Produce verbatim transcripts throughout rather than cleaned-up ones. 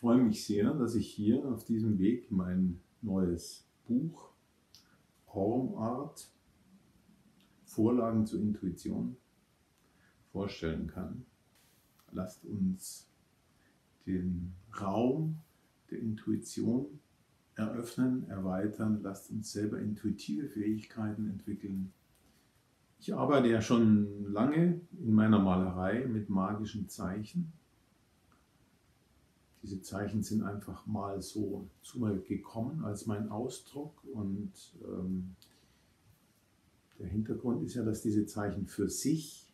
freue mich sehr, dass ich hier auf diesem Weg mein neues Buch Ormart – Vorlagen zur Intuition vorstellen kann. Lasst uns den Raum der Intuition eröffnen, erweitern. Lasst uns selber intuitive Fähigkeiten entwickeln. Ich arbeite ja schon lange in meiner Malerei mit magischen Zeichen. Diese Zeichen sind einfach mal so zu mir gekommen als mein Ausdruck, und ähm, der Hintergrund ist ja, dass diese Zeichen für sich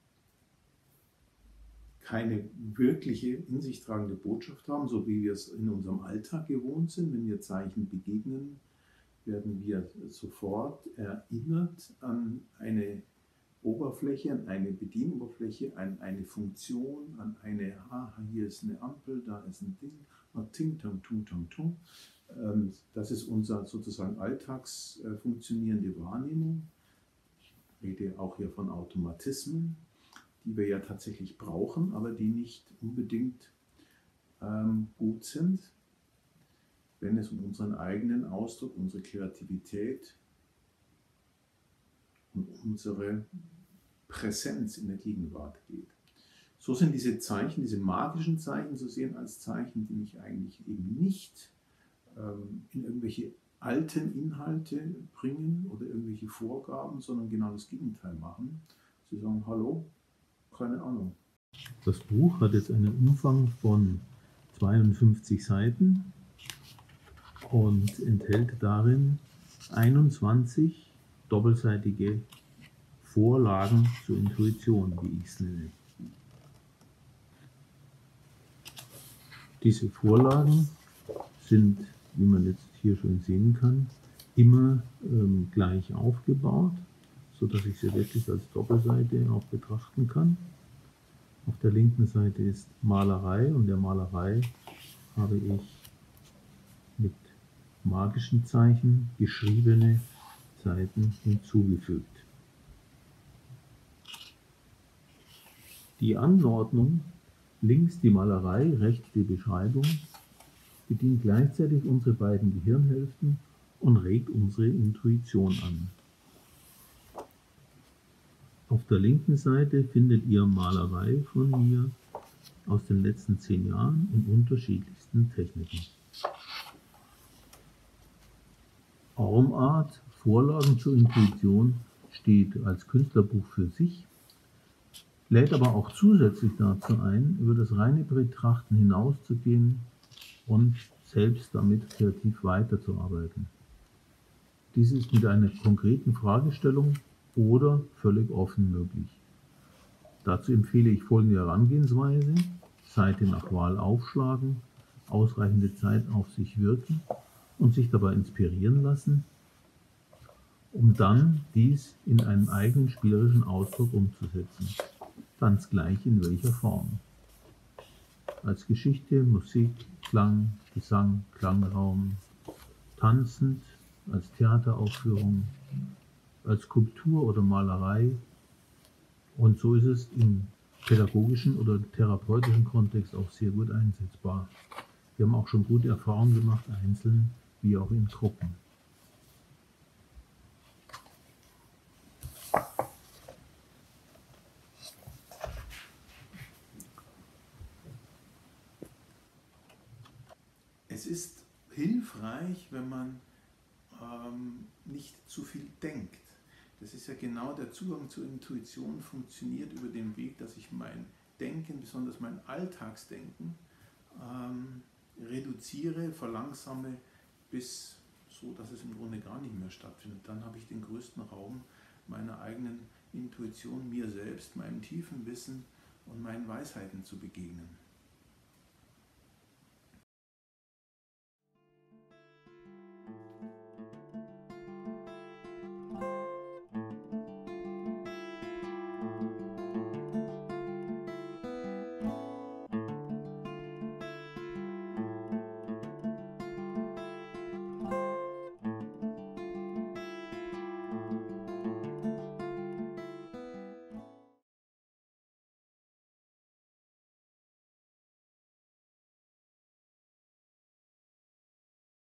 keine wirkliche in sich tragende Botschaft haben, so wie wir es in unserem Alltag gewohnt sind. Wenn wir Zeichen begegnen, werden wir sofort erinnert an eine Oberfläche, an eine Bedienoberfläche, an eine Funktion, an eine, ah, hier ist eine Ampel, da ist ein Ding, ting, tang, tung, tang, tung. Das ist unsere sozusagen alltags funktionierende Wahrnehmung. Ich rede auch hier von Automatismen, die wir ja tatsächlich brauchen, aber die nicht unbedingt ähm, gut sind, wenn es um unseren eigenen Ausdruck, unsere Kreativität und unsere Präsenz in der Gegenwart geht. So sind diese Zeichen, diese magischen Zeichen zu sehen als Zeichen, die mich eigentlich eben nicht ähm, in irgendwelche alten Inhalte bringen oder irgendwelche Vorgaben, sondern genau das Gegenteil machen. Sie sagen, hallo, keine Ahnung. Das Buch hat jetzt einen Umfang von zweiundfünfzig Seiten und enthält darin einundzwanzig doppelseitige Vorlagen zur Intuition, wie ich es nenne. Diese Vorlagen sind, wie man jetzt hier schon sehen kann, immer ähm, gleich aufgebaut, sodass ich sie wirklich als Doppelseite auch betrachten kann. Auf der linken Seite ist Malerei, und der Malerei habe ich mit magischen Zeichen geschriebene Seiten hinzugefügt. Die Anordnung, links die Malerei, rechts die Beschreibung, bedient gleichzeitig unsere beiden Gehirnhälften und regt unsere Intuition an. Auf der linken Seite findet ihr Malerei von mir aus den letzten zehn Jahren in unterschiedlichsten Techniken. Ormart – Vorlagen zur Intuition steht als Künstlerbuch für sich, lädt aber auch zusätzlich dazu ein, über das reine Betrachten hinauszugehen und selbst damit kreativ weiterzuarbeiten. Dies ist mit einer konkreten Fragestellung oder völlig offen möglich. Dazu empfehle ich folgende Herangehensweise: Seite nach Wahl aufschlagen, ausreichende Zeit auf sich wirken und sich dabei inspirieren lassen, um dann dies in einen eigenen spielerischen Ausdruck umzusetzen, ganz gleich in welcher Form. Als Geschichte, Musik, Klang, Gesang, Klangraum, tanzend, als Theateraufführung, als Skulptur oder Malerei, und so ist es im pädagogischen oder therapeutischen Kontext auch sehr gut einsetzbar. Wir haben auch schon gute Erfahrungen gemacht, einzeln wie auch in Gruppen. Es ist hilfreich, wenn man ähm, nicht zu viel denkt. Das ist ja genau der Zugang zur Intuition, funktioniert über den Weg, dass ich mein Denken, besonders mein Alltagsdenken, ähm, reduziere, verlangsame, bis so, dass es im Grunde gar nicht mehr stattfindet. Dann habe ich den größten Raum meiner eigenen Intuition, mir selbst, meinem tiefen Wissen und meinen Weisheiten zu begegnen.